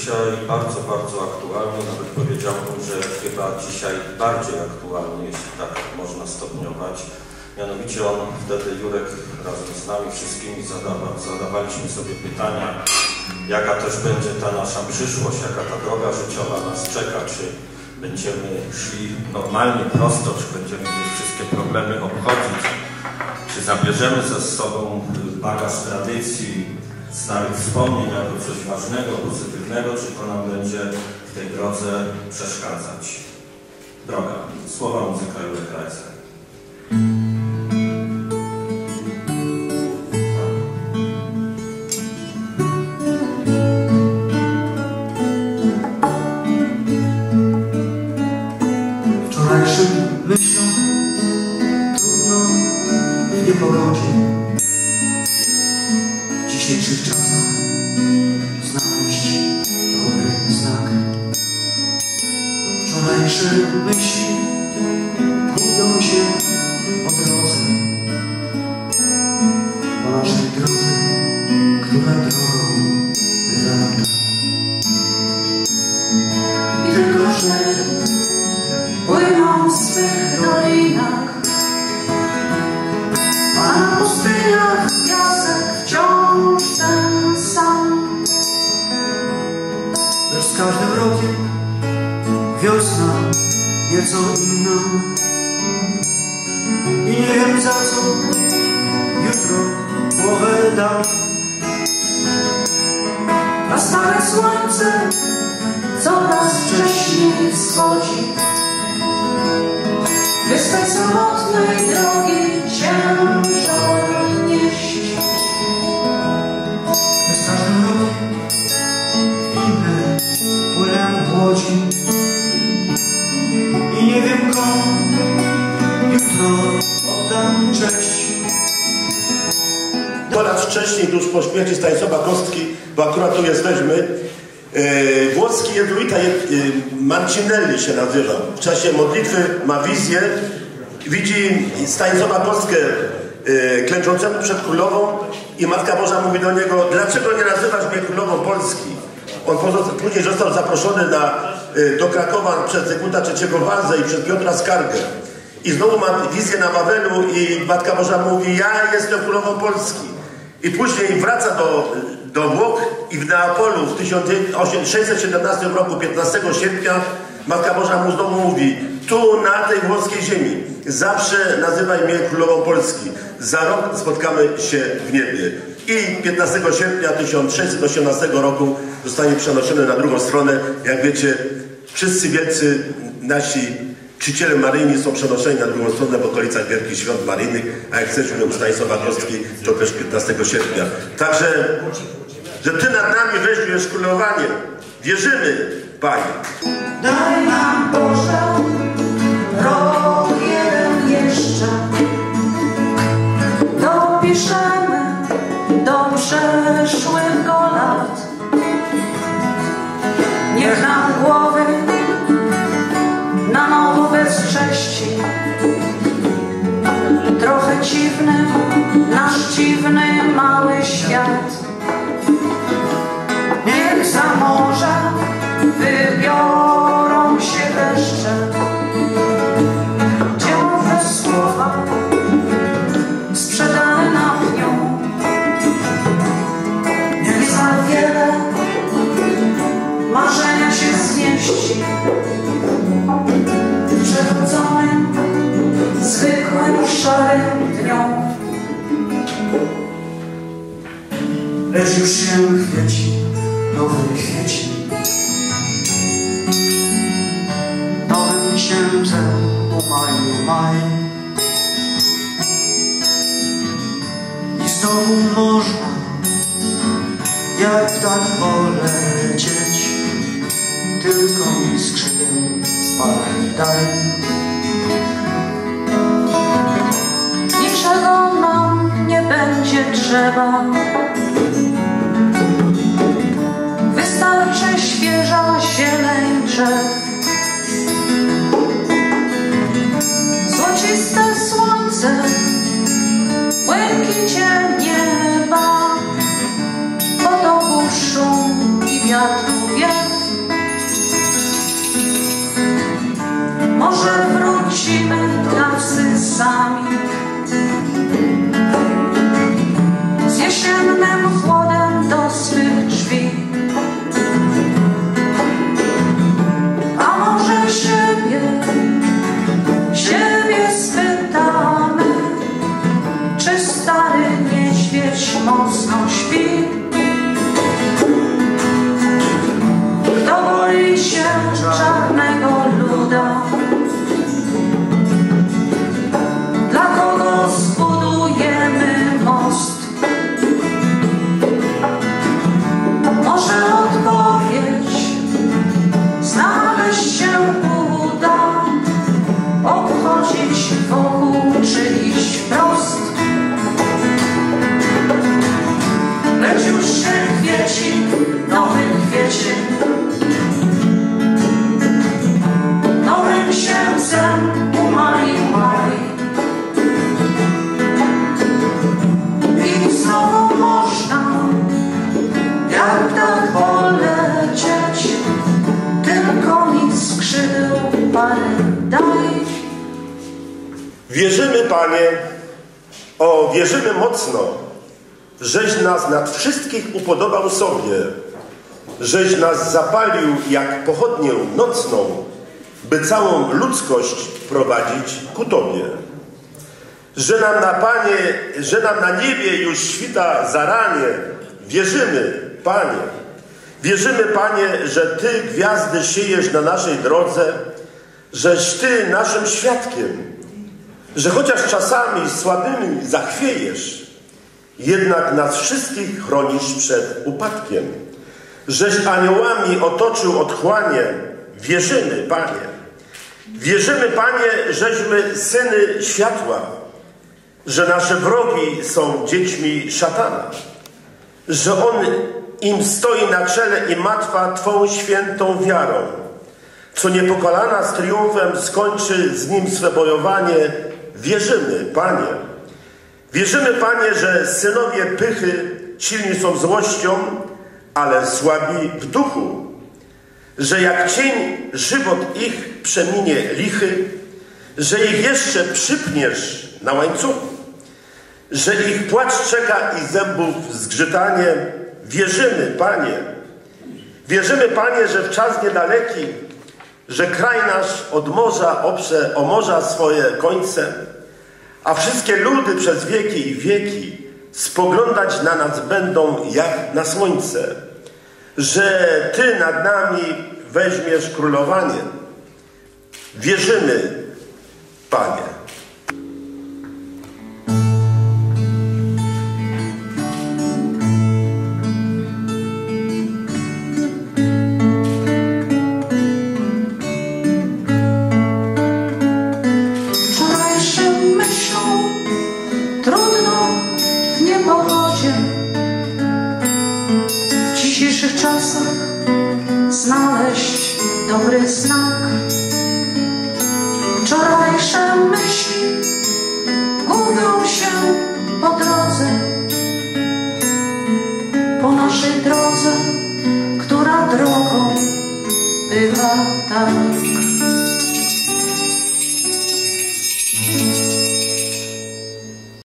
dzisiaj bardzo, bardzo aktualny, nawet powiedziałbym, że chyba dzisiaj bardziej aktualny, jeśli tak można stopniować. Mianowicie on wtedy, Jurek, razem z nami wszystkimi zadawaliśmy sobie pytania, jaka też będzie ta nasza przyszłość, jaka ta droga życiowa nas czeka, czy będziemy szli normalnie, prosto, czy będziemy gdzieś wszystkie problemy obchodzić, czy zabierzemy ze sobą bagaż tradycji, starych wspomnień jako coś ważnego, pozytywnego, czy to nam będzie w tej drodze przeszkadzać. Droga. Słowa muzyka Jurek Rajser. Wczorajszym myślom trudno w niepogodzie, w dzisiejszych czasach znaleźć dobry znak. Wczorajsze myśli gubią się po drodze, po naszej drodze, która drogą bywa nam tak. Tylko że płyną w swych dolinach, a na pustyniach piasek wciąż ten sam. Lecz z każdym rokiem wiosna nieco inna i nie wiem za co jutro głowę dam. A stare słońce coraz wcześniej wschodzi, by z tej samotnej drogi ciężar nieść. Z każdym rokiem inne płynę w łodzi i nie wiem komu jutro oddam cześć. Po raz wcześniej, tuż po śmierci Stanisława Kostki, bo akurat tu jesteśmy, włoski jezuita Marcinelli się nazywa. W czasie modlitwy ma wizję, widzi Stanisława Kostkę klęczącego przed królową i Matka Boża mówi do niego: dlaczego nie nazywasz mnie królową Polski? On później został zaproszony do Krakowa przez Zygmunta III Wazę i przez Piotra Skargę. I znowu ma wizję na Wawelu i Matka Boża mówi: ja jestem królową Polski. I później wraca do Włoch i w Neapolu w 1617 roku, 15 sierpnia, Matka Boża mu znowu mówi: tu na tej włoskiej ziemi zawsze nazywaj mnie królową Polski. Za rok spotkamy się w niebie. I 15 sierpnia 1618 roku zostanie przenoszony na drugą stronę. Jak wiecie, wszyscy wielcy nasi czciciele maryjni są przenoszeni na drugą stronę w okolicach Wielkich Świąt Maryjnych, a jak chcesz u Stanisława Kostki, to też 15 sierpnia. Także, że Ty nad nami weźmiesz królowanie. Wierzymy, Panie. Daj nam, Boże, rok jeden jeszcze, dopiszemy do przeszłych go lat. Niech nam głowy na nowo bezcześci, trochę dziwny nasz dziwny mały świat. Niech za morza wybiorą się deszcze, dziowe słowa sprzedane na pniu. Niech za wiele marzenia się zmieści w przechodzonym, zwykłym, szarym dniu. Lecz już się chwyci nowy kwiecień, nowym księdzem maj. I znowu można jak tak polecieć, tylko mi skrzydeł parę daj. Niczego nam nie będzie trzeba, wystarczy świeża zieleń drzew. Złociste słońce w błękicie nieba, potopu szum i wiatru. wiew. Może wrócimy tacy sami, z jesiennym chłodem do swych drzwi. A może siebie spytamy, czy stary niedźwiedź mocno śpi? Kto boi się czarnego luda? Dla kogo zbudujemy most? Może odpowiedź znaleźć się uda, obchodzić wokół czy iść wprost. Lecz już się kwieci, nowy kwiecień, nowym księdzem umali. I znowu można jak tak polecieć, tylko mi skrzydeł parę daj. Wierzymy, Panie, wierzymy mocno, żeś nas nad wszystkich upodobał sobie, żeś nas zapalił jak pochodnię nocną, by całą ludzkość prowadzić ku Tobie. Że nam na niebie już świta zaranie. Wierzymy, Panie, że Ty gwiazdy siejesz na naszej drodze, żeś Ty naszym świadkiem, że chociaż czasami słabymi zachwiejesz, jednak nas wszystkich chronisz przed upadkiem. Żeś aniołami otoczył otchłanie. Wierzymy, Panie, żeśmy syny światła, że nasze wrogi są dziećmi szatana, że on im stoi na czele i matwa Twą świętą wiarą, co niepokalana z triumfem skończy z nim swe bojowanie. Wierzymy, Panie, że synowie pychy silni są złością, ale słabi w duchu, że jak cień żywot ich przeminie lichy, że ich jeszcze przypniesz na łańcuchu, że ich płacz czeka i zębów zgrzytanie. Wierzymy, Panie, że w czas niedaleki, że kraj nasz od morza oprze o morza swoje końce, a wszystkie ludy przez wieki i wieki spoglądać na nas będą jak na słońce, że Ty nad nami weźmiesz królowanie. Wierzymy, Panie.